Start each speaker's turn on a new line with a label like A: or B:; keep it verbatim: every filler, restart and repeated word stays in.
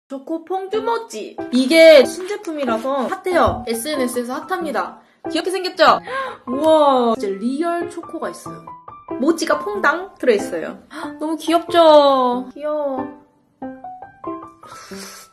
A: 초코 퐁듀모찌. 이게 신제품이라서 핫해요. 에스엔에스에서 핫합니다. 귀엽게 생겼죠? 우와, 이제 리얼 초코가 있어요. 모찌가 퐁당 들어있어요. 너무 귀엽죠? 귀여워.